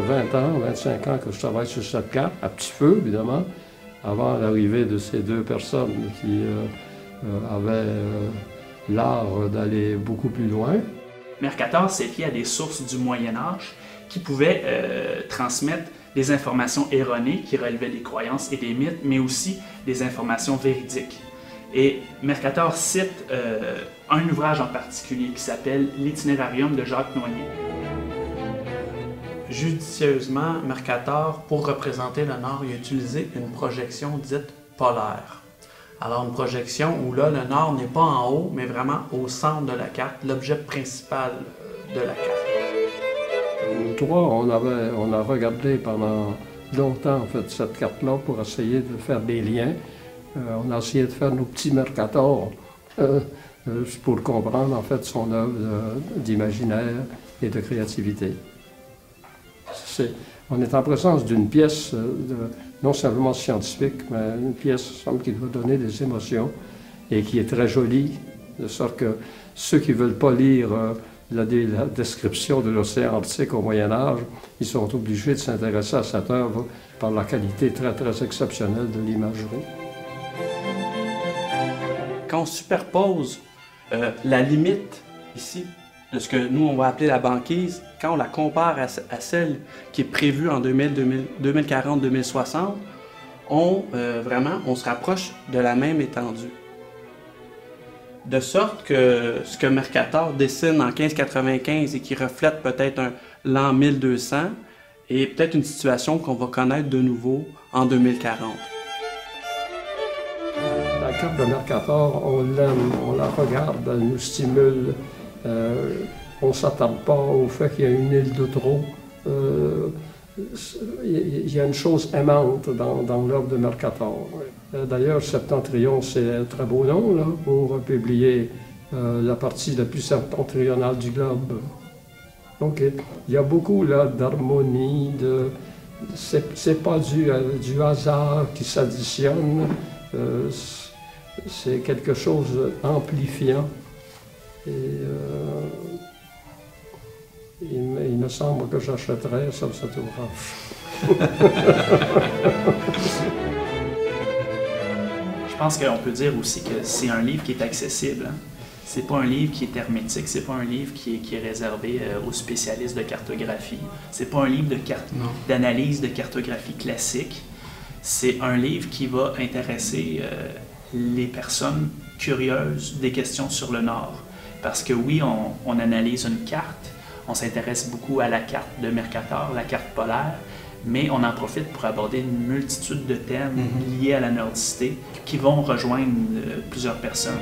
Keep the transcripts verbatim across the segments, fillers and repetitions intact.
vingt ans, vingt-cinq ans que je travaille sur cette carte, à petit feu évidemment, avant l'arrivée de ces deux personnes qui euh, euh, avaient euh, l'art d'aller beaucoup plus loin. Mercator s'est fié à des sources du Moyen Âge qui pouvaient euh, transmettre des informations erronées qui relevaient des croyances et des mythes, mais aussi des informations véridiques. Et Mercator cite euh, un ouvrage en particulier qui s'appelle l'Itinerarium de Jacques Noyer. Judicieusement, Mercator, pour représenter le Nord, il a utilisé une projection dite polaire. Alors une projection où là, le Nord n'est pas en haut, mais vraiment au centre de la carte, l'objet principal de la carte. Toi, on, avait, on a regardé pendant longtemps en fait, cette carte-là pour essayer de faire des liens. Euh, on a essayé de faire nos petits Mercator euh, euh, pour comprendre en fait son œuvre d'imaginaire et de créativité. C'est, on est en présence d'une pièce euh, de, non simplement scientifique, mais une pièce semble qui doit donner des émotions et qui est très jolie, de sorte que ceux qui ne veulent pas lire euh, la, la description de l'océan Arctique au Moyen Âge, ils sont obligés de s'intéresser à cette œuvre par la qualité très très exceptionnelle de l'imagerie. Quand on superpose euh, la limite ici de ce que nous on va appeler la banquise, quand on la compare à, à celle qui est prévue en deux mille, deux mille quarante, deux mille soixante, on, euh, vraiment, on se rapproche de la même étendue. De sorte que ce que Mercator dessine en quinze quatre-vingt-quinze et qui reflète peut-être l'an mille deux cents est peut-être une situation qu'on va connaître de nouveau en deux mille quarante. La carte de Mercator, on l'aime, on la regarde, elle nous stimule. Euh, on ne s'attarde pas au fait qu'il y a une île de trop. Euh, il y a une chose aimante dans, dans l'œuvre de Mercator. D'ailleurs, Septentrion, c'est un très beau nom là, pour publier euh, la partie la plus septentrionale du globe. Donc, il y a beaucoup d'harmonie, de, c'est pas du, du hasard qui s'additionne, euh, c'est quelque chose d'amplifiant. Et euh, il, il me semble que j'achèterais ça, cet ouvrage. Je pense qu'on peut dire aussi que c'est un livre qui est accessible. Hein. C'est pas un livre qui est hermétique, c'est pas un livre qui est, qui est réservé euh, aux spécialistes de cartographie. C'est pas un livre de carte, d'analyse de cartographie classique. C'est un livre qui va intéresser euh, les personnes curieuses des questions sur le Nord. Parce que oui, on, on analyse une carte, on s'intéresse beaucoup à la carte de Mercator, la carte polaire, mais on en profite pour aborder une multitude de thèmes mm-hmm. liés à la nordicité qui vont rejoindre euh, plusieurs personnes.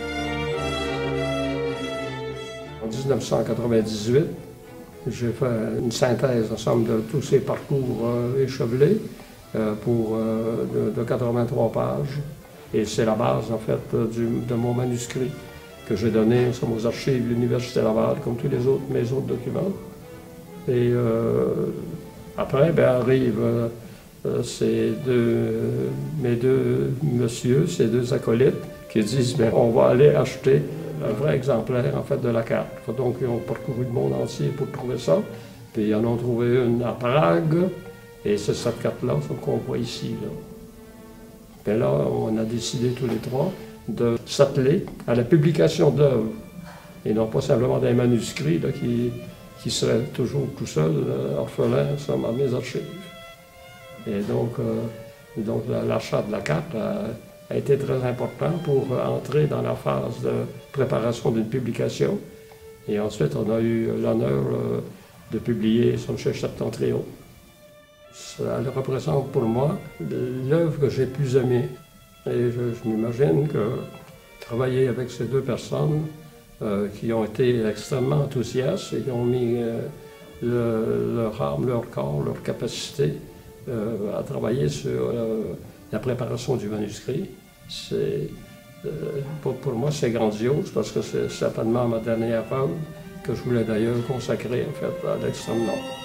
En mille neuf cent quatre-vingt-dix-huit, j'ai fait une synthèse ensemble de tous ces parcours euh, échevelés euh, pour euh, de, de quatre-vingt-trois pages. Et c'est la base, en fait, du, de mon manuscrit que j'ai donné aux archives de l'Université Laval, comme tous les autres, mes autres documents. Et euh, après, ben, arrivent euh, ces deux, mes deux messieurs, ces deux acolytes, qui disent, ben, on va aller acheter un vrai exemplaire, en fait, de la carte. Donc, ils ont parcouru le monde entier pour trouver ça. Puis, ils en ont trouvé une à Prague, et c'est cette carte-là qu'on voit ici, là. Puis là, on a décidé tous les trois de s'atteler à la publication d'œuvres, et non pas simplement d'un manuscrit là, qui, qui serait toujours tout seul, euh, orphelin, dans mes archives. Et donc, euh, donc l'achat de la carte a, a été très important pour entrer dans la phase de préparation d'une publication. Et ensuite, on a eu l'honneur euh, de publier son chez Septentrion. Ça représente pour moi l'œuvre que j'ai plus aimée. Et je, je m'imagine que travailler avec ces deux personnes euh, qui ont été extrêmement enthousiastes et qui ont mis euh, le, leur âme, leur corps, leur capacité euh, à travailler sur euh, la préparation du manuscrit, c'est, euh, pour, pour moi c'est grandiose parce que c'est certainement ma dernière œuvre que je voulais d'ailleurs consacrer en fait à l'extrême nord.